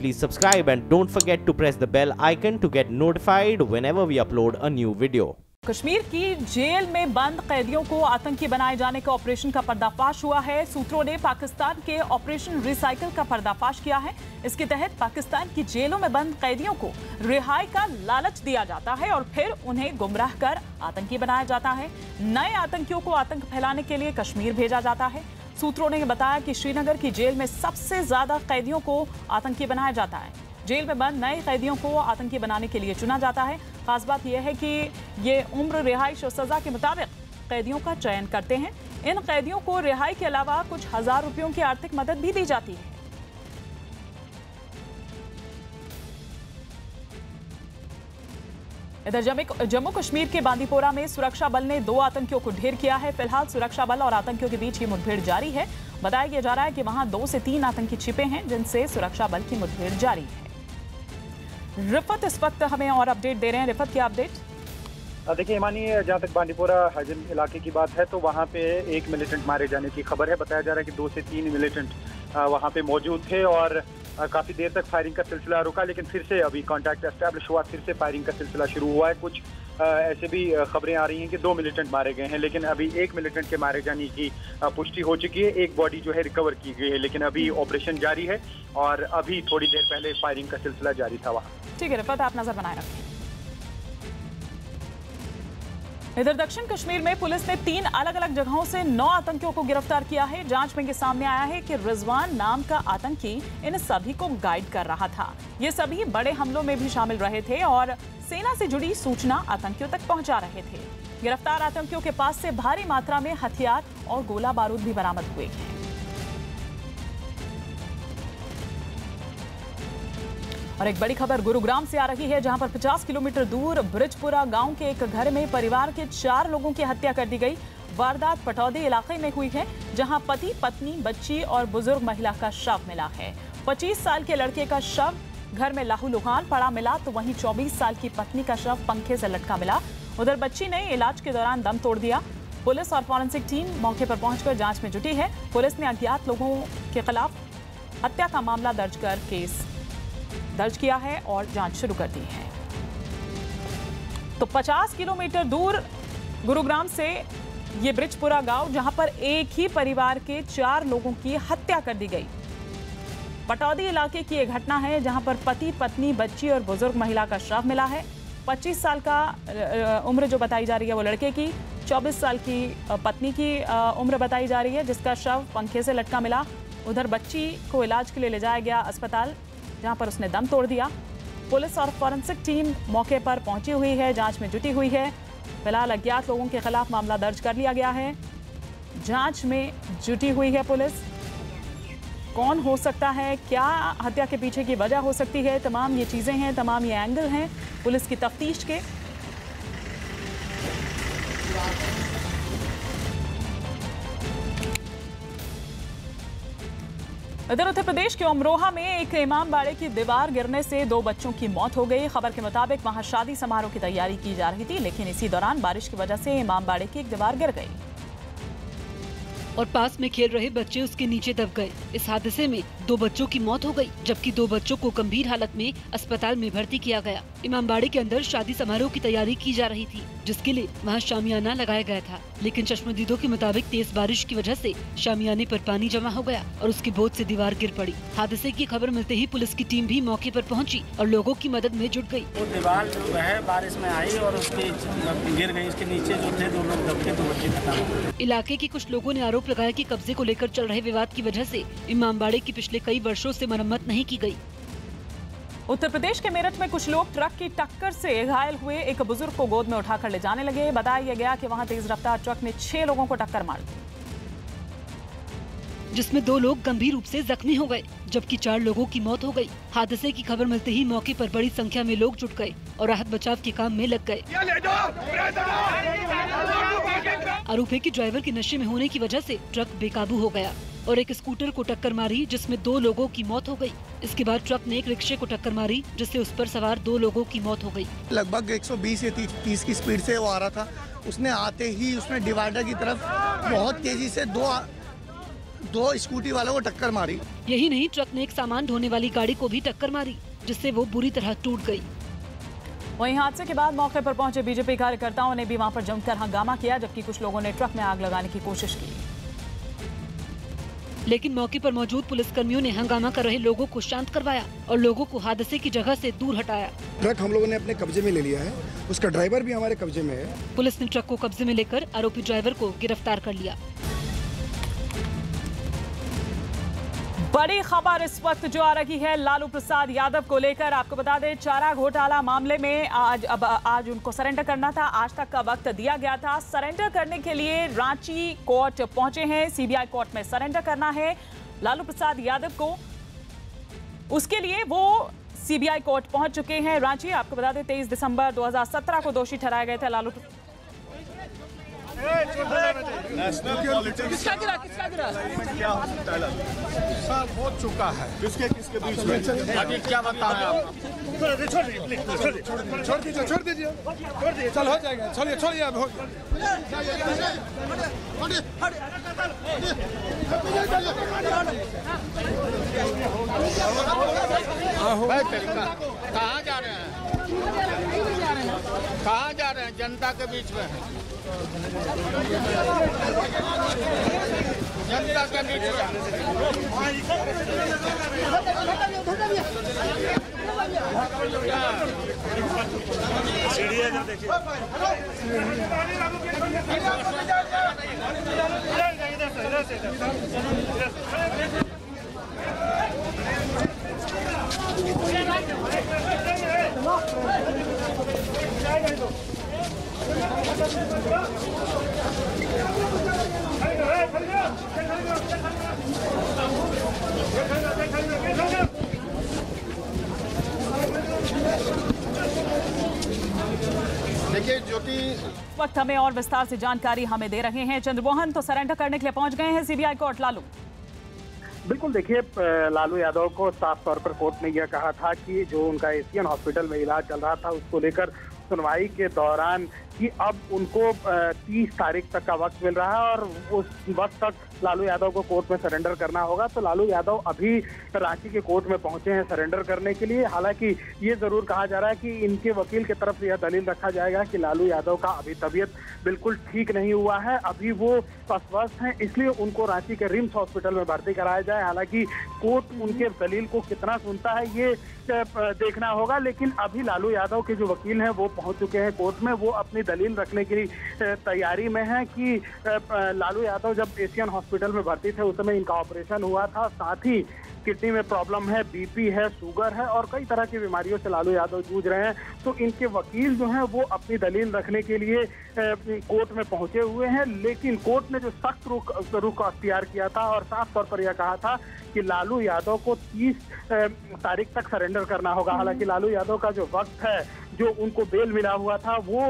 please subscribe and don't forget to press the bell icon to get notified whenever we upload a new video. Kashmir की jail में बंद कैदियों को आतंकी बनाए जाने का ऑपरेशन का पर्दाफाश हुआ है। सूत्रों ने पाकिस्तान के ऑपरेशन रिसाइकिल का पर्दाफाश किया है। इसके तहत पाकिस्तान की जेलों में बंद कैदियों को रिहाई का लालच दिया जाता है और फिर उन्हें गुमराह कर आतंकी बनाया जाता है। नए आतंकियों को आतंक फैलाने के लिए कश्मीर भेजा जाता है। सूत्रों ने बताया कि श्रीनगर की जेल में सबसे ज्यादा कैदियों को आतंकी बनाया जाता है। जेल में बंद नए कैदियों को आतंकी बनाने के लिए चुना जाता है। खास बात यह है कि ये उम्र रिहाइश और सजा के मुताबिक कैदियों का चयन करते हैं। इन कैदियों को रिहाई के अलावा कुछ हजार रुपयों की आर्थिक मदद भी दी जाती है। इधर जम्मू कश्मीर के बांदीपोरा में सुरक्षा बल ने 2 आतंकियों को ढेर किया है। फिलहाल सुरक्षा बल और आतंकियों के बीच ये मुठभेड़ जारी है। बताया जा रहा है कि वहां 2 से 3 आतंकी छिपे हैं, जिनसे सुरक्षा बल की मुठभेड़ जारी है। रिफत इस वक्त हमें और अपडेट दे रहे हैं। रिफत, क्या अपडेट? देखिए हिमानी, जहाँ तक बांदीपोरा हजम इलाके की बात है तो वहाँ पे एक मिलिटेंट मारे जाने की खबर है। बताया जा रहा है कि 2 से 3 मिलिटेंट वहाँ पे मौजूद थे और काफ़ी देर तक फायरिंग का सिलसिला रुका, लेकिन फिर से अभी कांटेक्ट एस्टैब्लिश हुआ, फिर से फायरिंग का सिलसिला शुरू हुआ है। कुछ ऐसे भी खबरें आ रही हैं कि 2 मिलिटेंट मारे गए हैं, लेकिन अभी 1 मिलिटेंट के मारे जाने की पुष्टि हो चुकी है। एक बॉडी जो है रिकवर की गई है, लेकिन अभी ऑपरेशन जारी है और अभी थोड़ी देर पहले फायरिंग का सिलसिला जारी था वहाँ। ठीक है रिफत, आप नजर बनाए रखें। इधर दक्षिण कश्मीर में पुलिस ने 3 अलग अलग जगहों से 9 आतंकियों को गिरफ्तार किया है। जांच में ये सामने आया है कि रिजवान नाम का आतंकी इन सभी को गाइड कर रहा था। ये सभी बड़े हमलों में भी शामिल रहे थे और सेना से जुड़ी सूचना आतंकियों तक पहुंचा रहे थे। गिरफ्तार आतंकियों के पास से भारी मात्रा में हथियार और गोला बारूद भी बरामद हुए हैं। और एक बड़ी खबर गुरुग्राम से आ रही है, जहां पर 50 किलोमीटर दूर ब्रिजपुरा गांव के एक घर में परिवार के 4 लोगों की हत्या कर दी गई। वारदात पटौदी इलाके में हुई है, जहां पति, पत्नी, बच्ची और बुजुर्ग महिला का शव मिला है। 25 साल के लड़के का शव घर में लहूलुहान पड़ा मिला, तो वहीं 24 साल की पत्नी का शव पंखे से लटका मिला। उधर बच्ची ने इलाज के दौरान दम तोड़ दिया। पुलिस और फॉरेंसिक टीम मौके पर पहुंचकर जांच में जुटी है। पुलिस ने अज्ञात लोगों के खिलाफ हत्या का मामला दर्ज कर केस दर्ज किया है और जांच शुरू कर दी है। तो 50 किलोमीटर दूर गुरुग्राम से ये ब्रिजपुरा गांव, जहां पर एक ही परिवार के 4 लोगों की हत्या कर दी गई। पटौदी इलाके की यह घटना है, जहां पर पति, पत्नी, बच्ची और बुजुर्ग महिला का शव मिला है। 25 साल का उम्र जो बताई जा रही है वो लड़के की, 24 साल की पत्नी की उम्र बताई जा रही है, जिसका शव पंखे से लटका मिला। उधर बच्ची को इलाज के लिए ले जाया गया अस्पताल, जहां पर उसने दम तोड़ दिया। पुलिस और फॉरेंसिक टीम मौके पर पहुंची हुई है, जांच में जुटी हुई है। फिलहाल अज्ञात लोगों के खिलाफ मामला दर्ज कर लिया गया है। जांच में जुटी हुई है पुलिस। कौन हो सकता है, क्या हत्या के पीछे की वजह हो सकती है, तमाम ये चीजें हैं, तमाम ये एंगल हैं पुलिस की तफ्तीश के। इधर उत्तर प्रदेश के अमरोहा में एक इमाम बाड़े की दीवार गिरने से 2 बच्चों की मौत हो गई। खबर के मुताबिक वहां शादी समारोह की तैयारी की जा रही थी, लेकिन इसी दौरान बारिश की वजह से इमाम बाड़े की एक दीवार गिर गई और पास में खेल रहे बच्चे उसके नीचे दब गए। इस हादसे में 2 बच्चों की मौत हो गई, जबकि 2 बच्चों को गंभीर हालत में अस्पताल में भर्ती किया गया। इमामबाड़े के अंदर शादी समारोह की तैयारी की जा रही थी, जिसके लिए वहां शामियाना लगाया गया था, लेकिन चश्मदीदों के मुताबिक तेज बारिश की वजह से शामियाने पर पानी जमा हो गया और उसके बोझ से दीवार गिर पड़ी। हादसे की खबर मिलते ही पुलिस की टीम भी मौके पर पहुंची और लोगों की मदद में जुट गई। वो दीवार जो है बारिश में आई और उसके गिर गई। उसके नीचे जो थे 2 लोग दब के 2 बच्चे खत्म। इलाके के कुछ लोगों ने आरोप लगाया कि कब्जे को लेकर चल रहे विवाद की वजह से इमामबाड़े की पिछले कई वर्षों से मरम्मत नहीं की गई। उत्तर प्रदेश के मेरठ में कुछ लोग ट्रक की टक्कर से घायल हुए एक बुजुर्ग को गोद में उठाकर ले जाने लगे। बताया गया कि वहां तेज रफ्तार ट्रक ने 6 लोगों को टक्कर मार दी, जिसमें 2 लोग गंभीर रूप से जख्मी हो गए, जबकि 4 लोगों की मौत हो गई। हादसे की खबर मिलते ही मौके पर बड़ी संख्या में लोग जुट गए और राहत बचाव के काम में लग गए। आरोप है कि ड्राइवर के नशे में होने की वजह से ट्रक बेकाबू हो गया और एक स्कूटर को टक्कर मारी, जिसमें 2 लोगों की मौत हो गई। इसके बाद ट्रक ने एक रिक्शे को टक्कर मारी, जिससे उस पर सवार 2 लोगों की मौत हो गई। लगभग 120 या 30 की स्पीड से वो आ रहा था। उसने आते ही उसने डिवाइडर की तरफ बहुत तेजी से 2 स्कूटी वालों को टक्कर मारी। यही नहीं, ट्रक ने एक सामान ढोने वाली गाड़ी को भी टक्कर मारी, जिससे वो बुरी तरह टूट गई। वहीं हादसे के बाद मौके पर पहुंचे बीजेपी कार्यकर्ताओं ने भी वहां पर जमकर हंगामा किया, जबकि कुछ लोगों ने ट्रक में आग लगाने की कोशिश की। लेकिन मौके पर मौजूद पुलिसकर्मियों ने हंगामा कर रहे लोगों को शांत करवाया और लोगों को हादसे की जगह से दूर हटाया। ट्रक हम लोगों ने अपने कब्जे में ले लिया है, उसका ड्राइवर भी हमारे कब्जे में है। पुलिस ने ट्रक को कब्जे में लेकर आरोपी ड्राइवर को गिरफ्तार कर लिया। बड़ी खबर इस वक्त जो आ रही है लालू प्रसाद यादव को लेकर। आपको बता दें, चारा घोटाला मामले में आज उनको सरेंडर करना था। आज तक का वक्त दिया गया था। सरेंडर करने के लिए रांची कोर्ट पहुंचे हैं। सीबीआई कोर्ट में सरेंडर करना है लालू प्रसाद यादव को। उसके लिए वो सीबीआई कोर्ट पहुंच चुके हैं रांची। आपको बता दें 23 दिसंबर 2017 को दोषी ठहराए गए थे लालू। किसका गिरा क्या सब हो चुका है, किसके बीच में अभी क्या बताएं आप? छोड़ दीजिए चल हो जाएगा। छोड़िए अब हो कहाँ जा रहे हैं? कहाँ जा रहे हैं? जनता के बीच में है, जनता के बीच में। देखिए ज्योति, वक्त हमें और विस्तार से जानकारी हमें दे रहे हैं चंद्रमोहन। तो सरेंडर करने के लिए पहुंच गए हैं सीबीआई कोर्ट लालू। बिल्कुल, देखिए लालू यादव को साफ तौर पर कोर्ट ने यह कहा था कि जो उनका एशियन हॉस्पिटल में इलाज चल रहा था उसको लेकर सुनवाई के दौरान कि अब उनको 30 तारीख तक का वक्त मिल रहा है और उस वक्त तक लालू यादव को कोर्ट में सरेंडर करना होगा। तो लालू यादव अभी रांची के कोर्ट में पहुंचे हैं सरेंडर करने के लिए। हालांकि ये जरूर कहा जा रहा है कि इनके वकील की तरफ से यह दलील रखा जाएगा कि लालू यादव का अभी तबीयत बिल्कुल ठीक नहीं हुआ है, अभी वो अस्वस्थ हैं, इसलिए उनको रांची के रिम्स हॉस्पिटल में भर्ती कराया जाए। हालांकि कोर्ट उनके दलील को कितना सुनता है ये देखना होगा, लेकिन अभी लालू यादव के जो वकील हैं वो पहुंच चुके हैं कोर्ट में। वो अपनी दलील रखने की तैयारी में है कि लालू यादव जब एशियन हॉस्पिटल में भर्ती थे उस समय इनका ऑपरेशन हुआ था, साथ ही किडनी में प्रॉब्लम है, बीपी है, शुगर है और कई तरह की बीमारियों से लालू यादव जूझ रहे हैं। तो इनके वकील जो हैं वो अपनी दलील रखने के लिए कोर्ट में पहुंचे हुए हैं, लेकिन कोर्ट ने जो सख्त रुख अख्तियार किया था और साफ तौर पर यह कहा था कि लालू यादव को 30 तारीख तक सरेंडर करना होगा। हालांकि लालू यादव का जो वक्त है, जो उनको बेल मिला हुआ था वो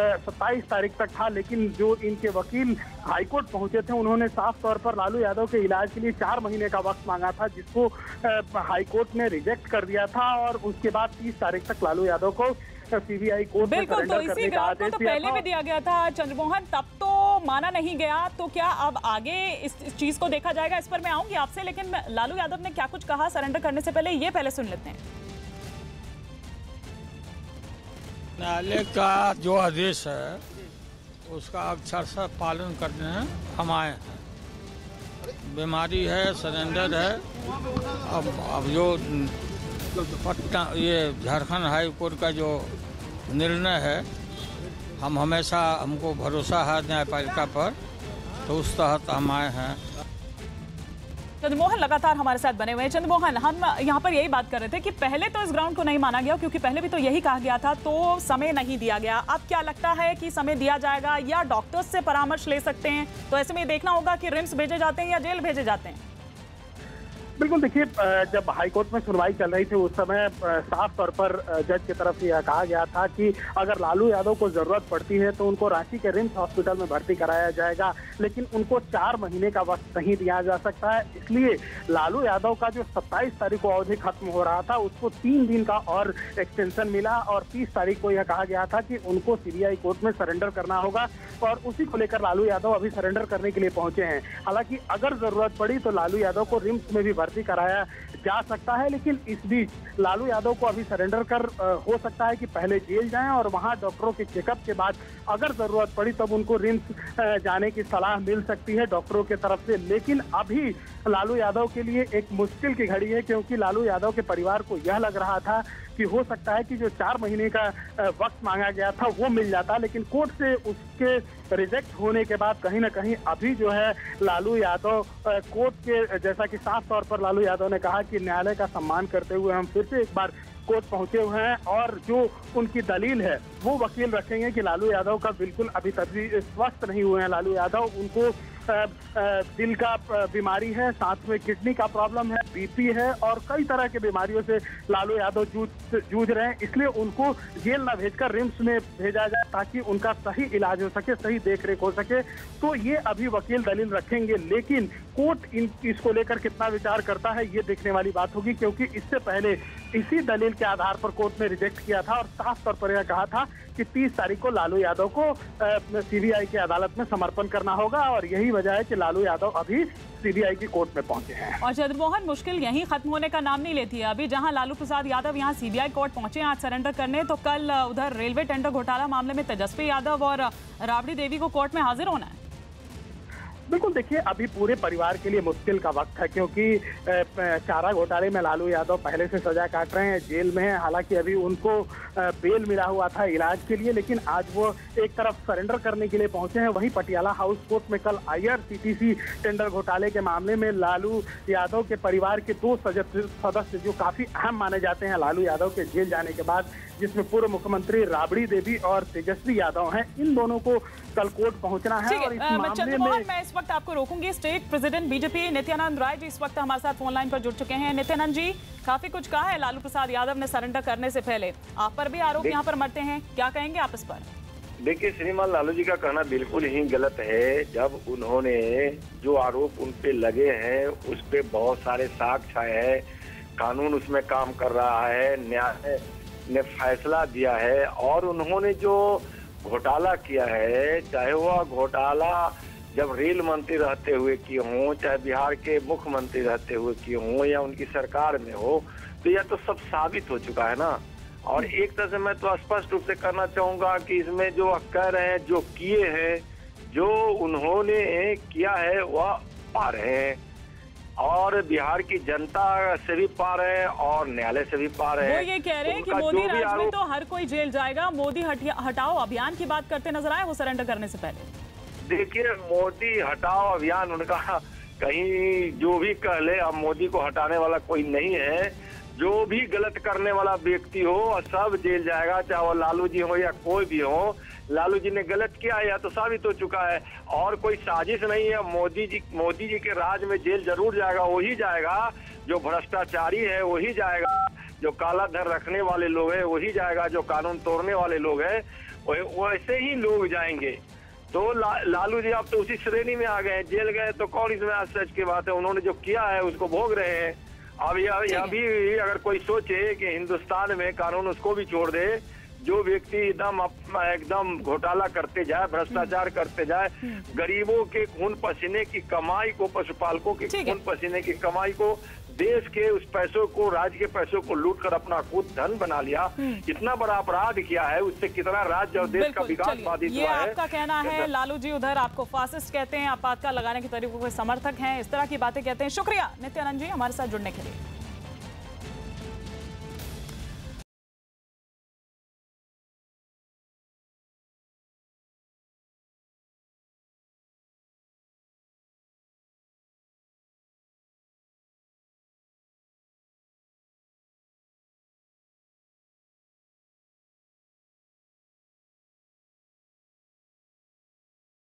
27 तारीख तक था, लेकिन जो इनके वकील हाईकोर्ट पहुंचे थे उन्होंने साफ तौर पर लालू यादव के इलाज के लिए 4 महीने का वक्त मांगा था, जिसको हाईकोर्ट ने रिजेक्ट कर दिया था और उसके बाद 30 तारीख तक लालू यादव को सीबीआई कोर्ट में बिल्कुल, तो इसी ग्राउंड को तो पहले भी दिया गया था चंद्रमोहन, तब तो माना नहीं गया। तो क्या अब आगे इस चीज को देखा जाएगा? इस पर मैं आऊंगी आपसे, लेकिन लालू यादव ने क्या कुछ कहा सरेंडर करने से पहले, ये पहले सुन लेते हैं। न्यायालय का जो आदेश है उसका अक्षरशः पालन करने हम आए हैं। बीमारी है, सरेंडर है। अब जो पटना ये झारखंड हाई कोर्ट का जो निर्णय है, हम हमेशा हमको भरोसा है न्यायपालिका पर, तो उस तहत हम आए हैं। चंद्रमोहन लगातार हमारे साथ बने हुए हैं। चंद्रमोहन, हम यहाँ पर यही बात कर रहे थे कि पहले तो इस ग्राउंड को नहीं माना गया, क्योंकि पहले भी तो यही कहा गया था, तो समय नहीं दिया गया। अब क्या लगता है कि समय दिया जाएगा या डॉक्टर्स से परामर्श ले सकते हैं? तो ऐसे में देखना होगा कि रिम्स भेजे जाते हैं या जेल भेजे जाते हैं। बिल्कुल, देखिए जब हाईकोर्ट में सुनवाई चल रही थी उस समय साफ तौर पर जज की तरफ से यह कहा गया था कि अगर लालू यादव को जरूरत पड़ती है तो उनको रांची के रिम्स हॉस्पिटल में भर्ती कराया जाएगा, लेकिन उनको 4 महीने का वक्त नहीं दिया जा सकता है। इसलिए लालू यादव का जो 27 तारीख को अवधि खत्म हो रहा था उसको 3 दिन का और एक्सटेंशन मिला और 30 तारीख को यह कहा गया था कि उनको सीबीआई कोर्ट में सरेंडर करना होगा और उसी को लेकर लालू यादव अभी सरेंडर करने के लिए पहुंचे हैं। हालांकि अगर जरूरत पड़ी तो लालू यादव को रिम्स में भी भर्ती कराया जा सकता है, लेकिन इस बीच लालू यादव को अभी सरेंडर कर हो सकता है कि पहले जेल जाएं और वहां डॉक्टरों के चेकअप के बाद अगर जरूरत पड़ी तब उनको रिम्स जाने की सलाह मिल सकती है डॉक्टरों की तरफ से। लेकिन अभी लालू यादव के लिए एक मुश्किल की घड़ी है, क्योंकि लालू यादव के परिवार को यह लग रहा था कि हो सकता है कि जो 4 महीने का वक्त मांगा गया था वो मिल जाता, लेकिन कोर्ट से उसके रिजेक्ट होने के बाद कहीं ना कहीं अभी जो है लालू यादव कोर्ट के, जैसा कि साफ तौर पर लालू यादव ने कहा कि न्यायालय का सम्मान करते हुए हम फिर से एक बार कोर्ट पहुंचे हुए हैं और जो उनकी दलील है वो वकील रखेंगे कि लालू यादव का बिल्कुल अभी तक भी स्वस्थ नहीं हुए हैं लालू यादव। उनको दिल का बीमारी है, साथ में किडनी का प्रॉब्लम है, बीपी है और कई तरह के बीमारियों से लालू यादव जूझ रहे हैं। इसलिए उनको जेल न भेजकर रिम्स में भेजा जाए ताकि उनका सही इलाज हो सके, सही देखरेख हो सके। तो ये अभी वकील दलील रखेंगे, लेकिन कोर्ट इसको लेकर कितना विचार करता है ये देखने वाली बात होगी, क्योंकि इससे पहले इसी दलील के आधार पर कोर्ट ने रिजेक्ट किया था और साफ तौर पर यह कहा था कि 30 तारीख को लालू यादव को सीबीआई की अदालत में समर्पण करना होगा और यही वजह है कि लालू यादव अभी सीबीआई की कोर्ट में पहुंचे हैं। और चंद्रमोहन, मुश्किल यहीं खत्म होने का नाम नहीं लेती है। अभी जहां लालू प्रसाद यादव यहां सीबीआई कोर्ट पहुंचे आज सरेंडर करने, तो कल उधर रेलवे टेंडर घोटाला मामले में तेजस्वी यादव और राबड़ी देवी को कोर्ट में हाजिर होना है। बिल्कुल, देखिए अभी पूरे परिवार के लिए मुश्किल का वक्त है, क्योंकि चारा घोटाले में लालू यादव पहले से सजा काट रहे हैं, जेल में है। हालांकि अभी उनको बेल मिला हुआ था इलाज के लिए, लेकिन आज वो एक तरफ सरेंडर करने के लिए पहुंचे हैं। वहीं पटियाला हाउस कोर्ट में कल IRCTC टेंडर घोटाले के मामले में लालू यादव के परिवार के 2 सदस्य जो काफी अहम माने जाते हैं लालू यादव के जेल जाने के बाद, जिसमें पूर्व मुख्यमंत्री राबड़ी देवी और तेजस्वी यादव हैं, इन दोनों को कल कोर्ट पहुंचना है। और इस मामले में मैं इस वक्त आपको रोकूंगी। State president BJP Nityanand Rai ji इस वक्त हमारे साथ फोन लाइन पर जुड़ चुके हैं। नित्यानंद जी, काफी कुछ कहा है लालू प्रसाद यादव ने सरेंडर करने से पहले, आप पर भी आरोप यहाँ पर मरते हैं, क्या कहेंगे आप इस पर? देखिए, श्रीमान लालू जी का कहना बिल्कुल ही गलत है। जब उन्होंने जो आरोप उन पे लगे हैं उस पे बहुत सारे साक्ष्य है, कानून उसमें काम कर रहा है, न्याय ने फैसला दिया है और उन्होंने जो घोटाला किया है, चाहे वह घोटाला जब रेल मंत्री रहते हुए किए हों, चाहे बिहार के मुख्यमंत्री रहते हुए किए हों या उनकी सरकार में हो, तो यह तो सब साबित हो चुका है ना। और एक तरह से मैं तो स्पष्ट रूप से करना चाहूंगा कि इसमें जो कह रहे हैं, जो किए हैं, जो उन्होंने किया है वह पा रहे हैं और बिहार की जनता से भी पा रहे हैं और न्यायालय से भी पा रहे हैं। वो ये कह रहे हैं कि मोदी राज में तो हर कोई जेल जाएगा, मोदी हटाओ अभियान की बात करते नजर आए वो सरेंडर करने से पहले। देखिए, मोदी हटाओ अभियान उनका कहीं जो भी कह ले, अब मोदी को हटाने वाला कोई नहीं है। जो भी गलत करने वाला व्यक्ति हो सब जेल जाएगा, चाहे वो लालू जी हो या कोई भी हो। लालू जी ने गलत किया या तो साबित हो चुका है और कोई साजिश नहीं है। मोदी जी के राज में जेल जरूर जाएगा, वही जाएगा जो भ्रष्टाचारी है, वही जाएगा जो काला धन रखने वाले लोग हैं, वही जाएगा जो कानून तोड़ने वाले लोग हैं, वैसे ही लोग जाएंगे। तो लालू जी अब तो उसी श्रेणी में आ गए, जेल गए तो कौन इसमें आश्चर्य की बात है। उन्होंने जो किया है उसको भोग रहे हैं। अब यह भी अगर कोई सोचे कि हिंदुस्तान में कानून उसको भी छोड़ दे, जो व्यक्ति एकदम घोटाला करते जाए, भ्रष्टाचार करते जाए, गरीबों के खून पसीने की कमाई को, पशुपालकों के खून पसीने की कमाई को, देश के उस पैसों को, राज्य के पैसों को लूट कर अपना खुद धन बना लिया, इतना बड़ा अपराध किया है, उससे कितना राज्य और देश का विकास बाधित हुआ है। आपका कहना है लालू जी उधर आपको फासिस्ट कहते हैं, आपातकाल लगाने के तरीकों के समर्थक हैं, इस तरह की बातें कहते हैं। शुक्रिया नित्यानंद जी हमारे साथ जुड़ने के लिए।